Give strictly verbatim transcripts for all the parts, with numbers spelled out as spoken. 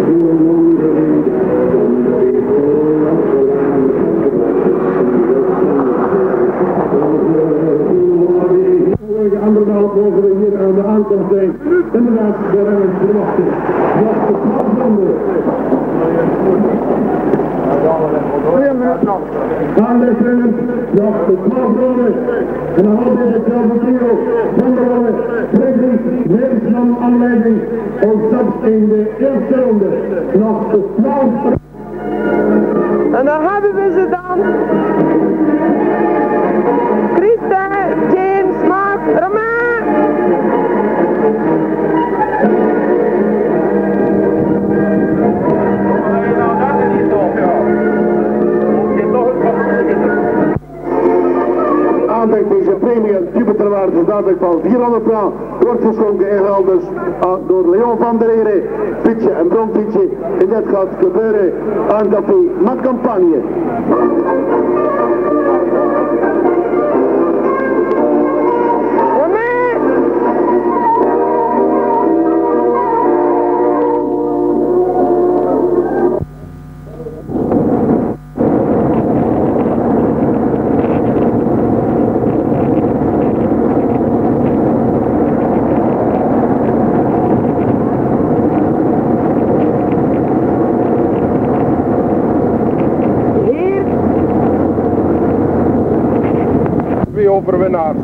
Anderhalf mogen we hier aan de aankomst zijn. Inderdaad, de renners verwachten. Nog de twaalfronde. Gaan de renners, nog de twaalfronde. En dan houdt deze hetzelfde trio. Van de ronde, Fredrik, Leersman aanleiding. Ontsnapt in de eerste ronde. Nog de twaalfronde. En dan hebben we ze dan. Christa, James, Mark, Romain. Aandacht deze premie en Jupiterwaarde dadelijk van vierhonderd francs wordt geschonken in Gelders door Leon van der Ere, fietsje en bronfietsje. En dat gaat gebeuren aan Café Mat Campagne. Overwinnaars.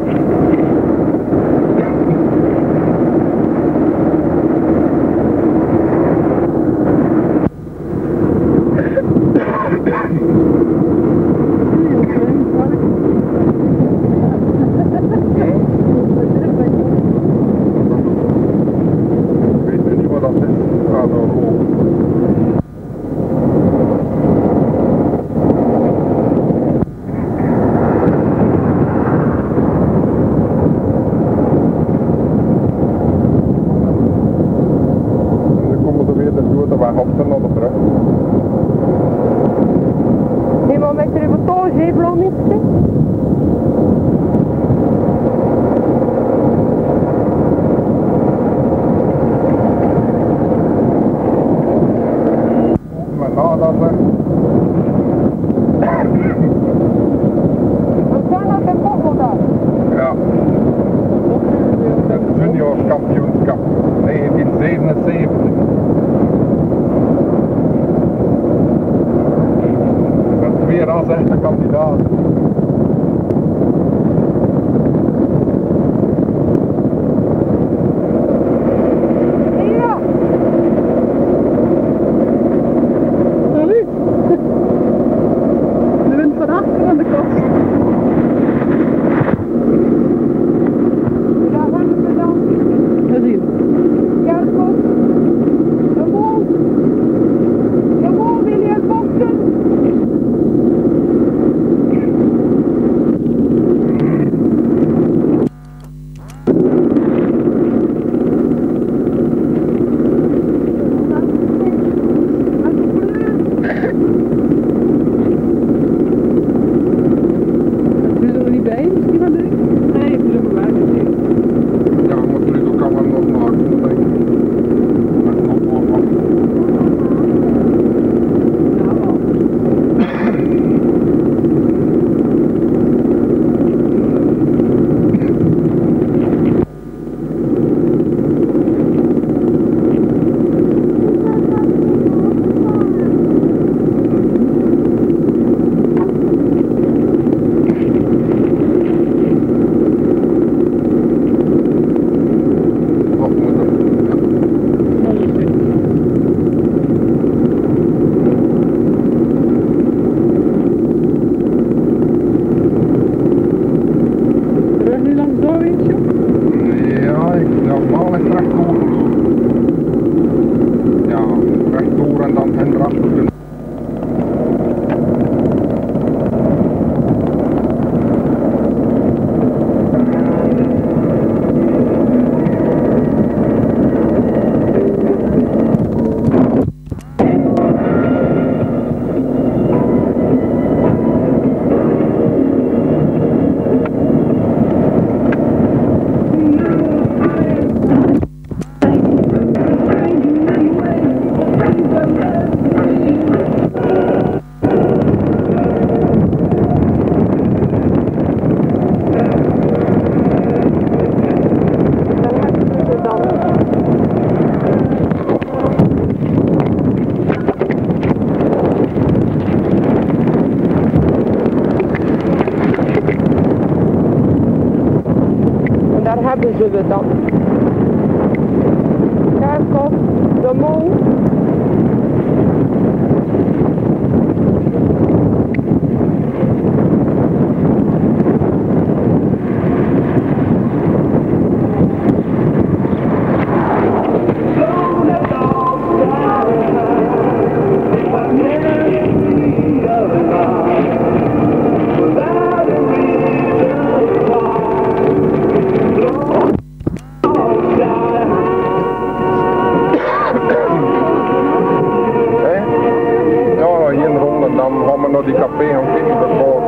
Weet niet wat dat is? Ga er over. Iemand met je betoog, geen blauw niet. Maar nou dat we... Wat zijn dat in Bochel dan? Ja. Het juniorskampioenschap negentien zevenenzeventig. Twee ras-echte kandidaat. Ja! Salut! De wind van achter aan de kast. Ja, wat is er dan? Gezien. Kerkhoff. De Mol. De Mol, wil je boksen? bedoelen we dan? Kerkhof, de Mol. Dan gaan we naar die café gaan kijken voor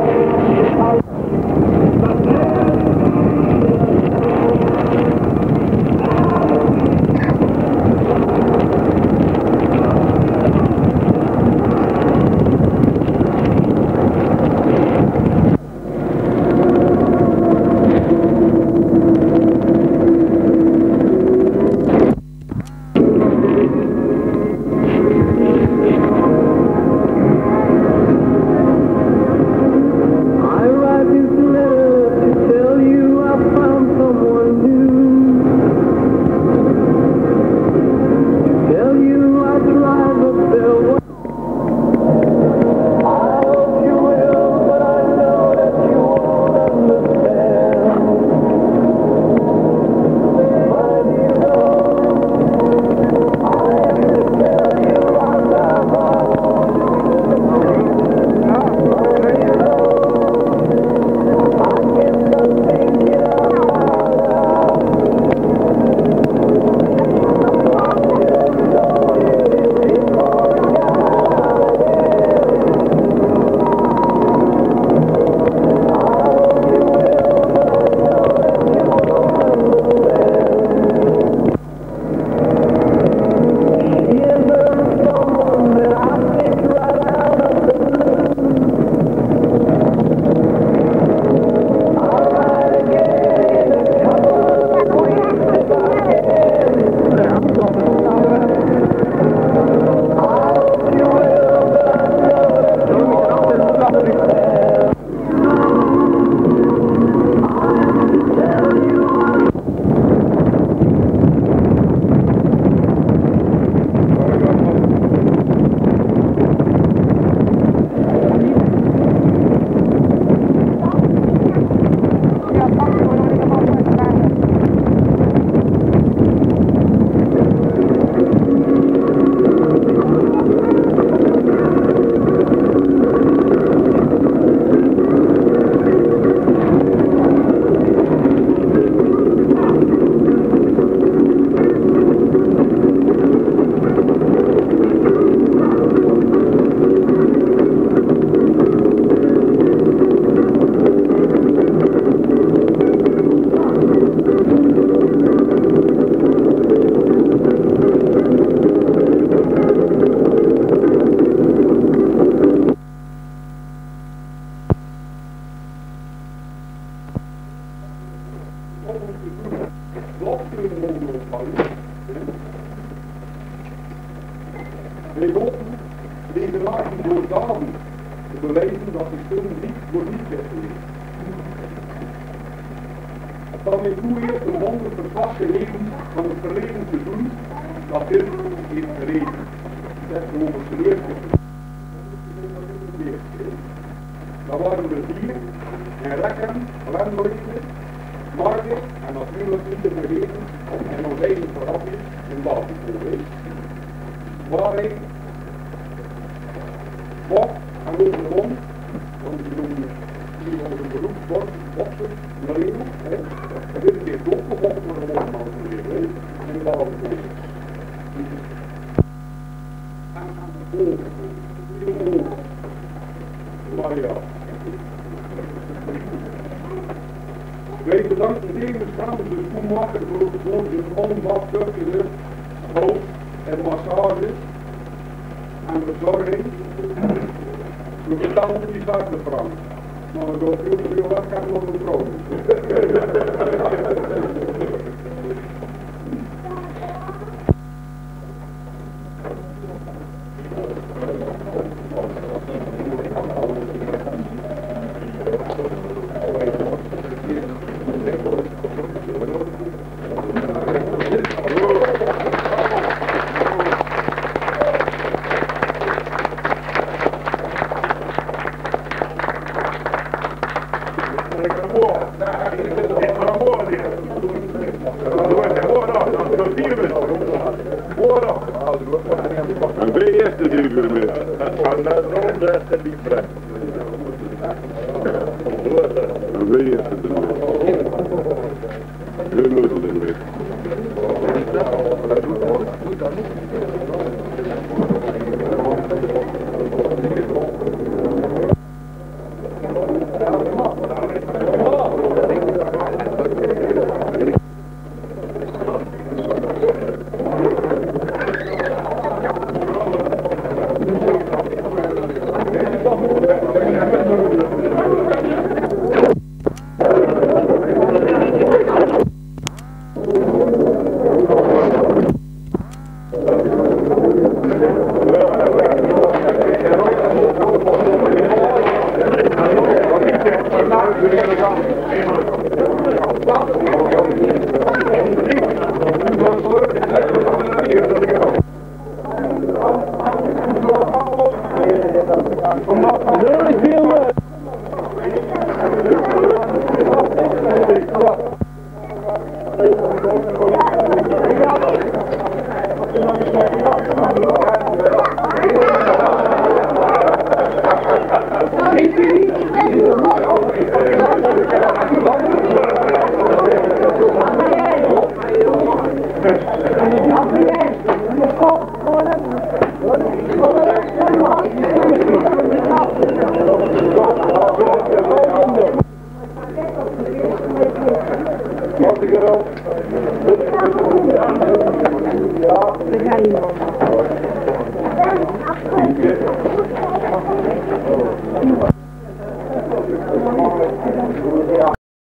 deze lagen door daden te bewijzen dat de film niet voor niets is geweest. Het zal mij toegeven een wonder verslag gegeven van het verleden te doen dat dit heeft gereden. Dat is gewoon geleerd. Dat waren we hier, en Rekken, Lendelijke, Margit en natuurlijk niet te vergeten en ons eigen voorafje in Batenkool. Waar hij Bob en over de mond, want die doen die onze beroepsbord, boksen, Marino, en dit is weer doodgevochten voor de mond weer, in Batenkool. En aan de boven, die omhoog. Maar ja. Wij bedanken tevens namens de schoenmaker voor de onbaatzuchtige hulp en massage en verzorging. We betalen die zaak de frank. Maar door veel te veel werk hebben we nog een vrouw. te doen met. En dan rond de liefde. Dan weet je het doen met. Hoe moet het doen met? Ja,